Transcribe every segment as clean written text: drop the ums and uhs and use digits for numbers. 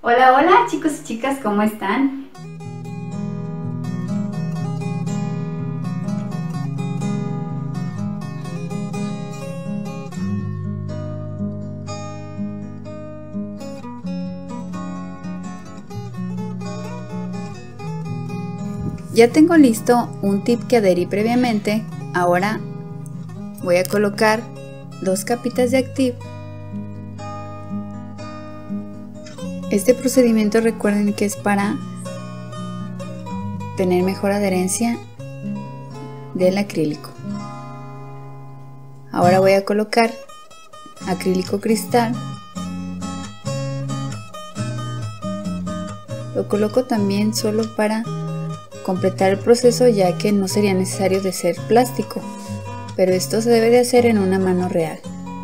Hola, hola chicos y chicas, ¿cómo están? Ya tengo listo un tip que adherí previamente. Ahora voy a colocar 2 capitas de Active. Este procedimiento recuerden que es para tener mejor adherencia del acrílico. Ahora voy a colocar acrílico cristal. Lo coloco también solo para completar el proceso, ya que no sería necesario de ser plástico, pero esto se debe de hacer en una mano real.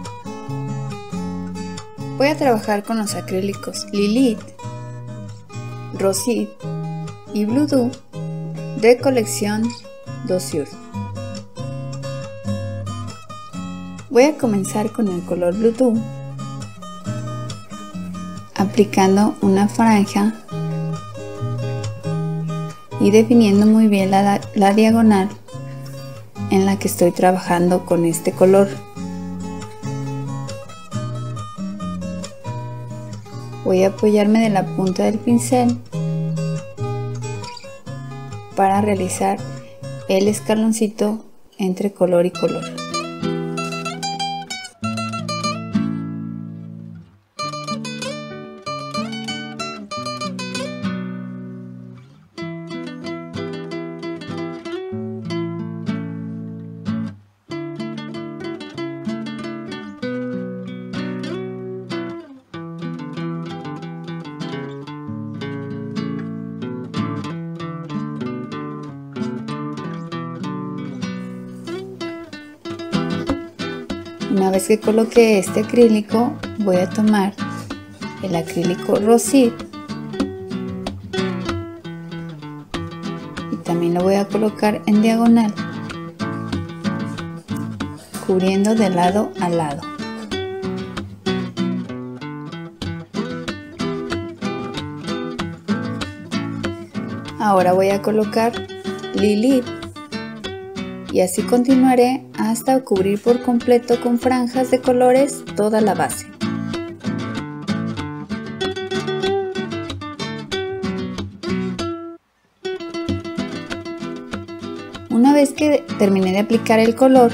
Voy a trabajar con los acrílicos Lilith, Rosette y Blue Dew de colección Douceur. Voy a comenzar con el color Blue Dew, aplicando una franja y definiendo muy bien la diagonal en la que estoy trabajando con este color. Voy a apoyarme de la punta del pincel para realizar el escaloncito entre color y color. Una vez que coloqué este acrílico, voy a tomar el acrílico Rosette y también lo voy a colocar en diagonal, cubriendo de lado a lado. Ahora voy a colocar Lilith y así continuaré hasta cubrir por completo con franjas de colores toda la base. Una vez que terminé de aplicar el color,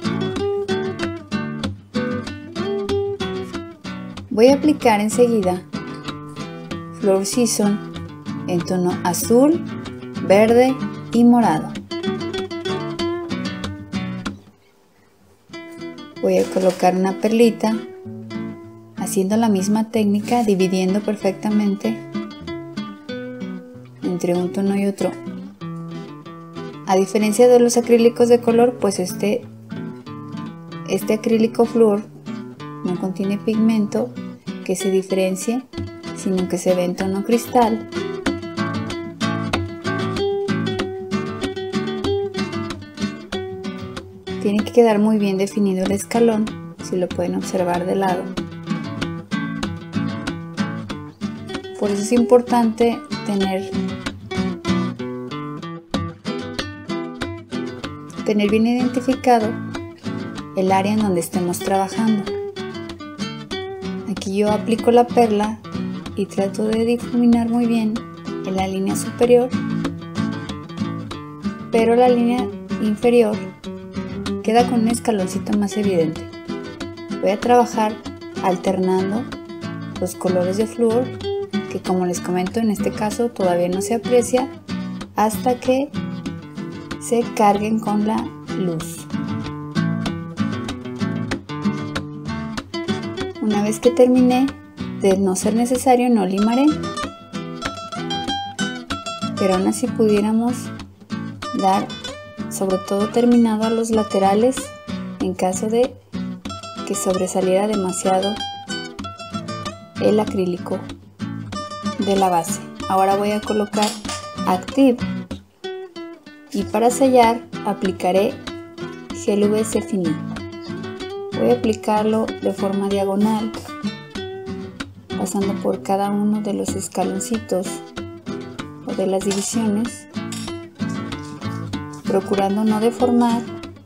voy a aplicar enseguida Floor Season en tono azul, verde y morado. Voy a colocar una perlita, haciendo la misma técnica, dividiendo perfectamente entre un tono y otro. A diferencia de los acrílicos de color, pues este acrílico Fluor no contiene pigmento que se diferencie, sino que se ve en tono cristal. Tiene que quedar muy bien definido el escalón, si lo pueden observar de lado. Por eso es importante tener bien identificado el área en donde estemos trabajando. Aquí yo aplico la perla y trato de difuminar muy bien en la línea superior, pero la línea inferior queda con un escaloncito más evidente. Voy a trabajar alternando los colores de Fluor, que como les comento en este caso todavía no se aprecia hasta que se carguen con la luz. Una vez que terminé, de no ser necesario no limaré, pero aún así pudiéramos dar sobre todo terminado a los laterales en caso de que sobresaliera demasiado el acrílico de la base. Ahora voy a colocar Active y para sellar aplicaré Gel UVC Fini. Voy a aplicarlo de forma diagonal pasando por cada uno de los escaloncitos o de las divisiones, procurando no deformar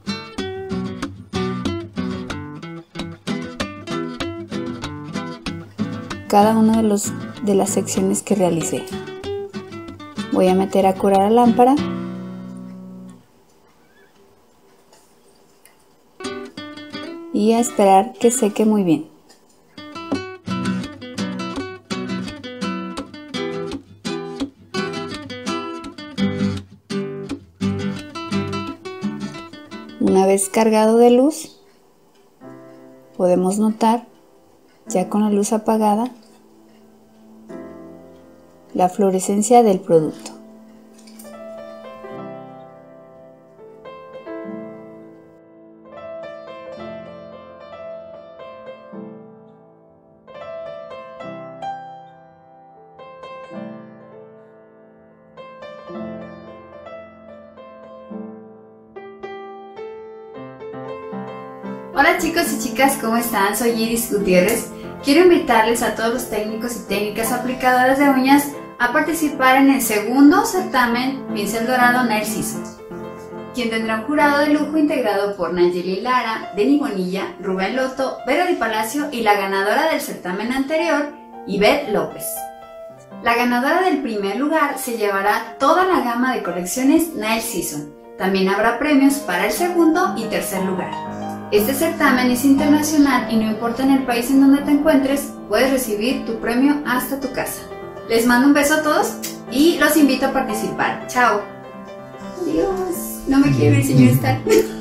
cada una de las secciones que realicé. Voy a meter a curar la lámpara y a esperar que seque muy bien. Una vez cargado de luz, podemos notar, ya con la luz apagada, la fluorescencia del producto. Hola chicos y chicas, ¿cómo están? Soy Iris Gutiérrez. Quiero invitarles a todos los técnicos y técnicas aplicadoras de uñas a participar en el segundo certamen Pincel Dorado Nail Season, quien tendrá un jurado de lujo integrado por Nayeli Lara, Denny Bonilla, Rubén Loto, Vero Di Palacio y la ganadora del certamen anterior, Ivette López. La ganadora del primer lugar se llevará toda la gama de colecciones Nail Season. También habrá premios para el segundo y tercer lugar. Este certamen es internacional y no importa en el país en donde te encuentres, puedes recibir tu premio hasta tu casa. Les mando un beso a todos y los invito a participar. ¡Chao! Adiós. No me quiero ir, señor Star.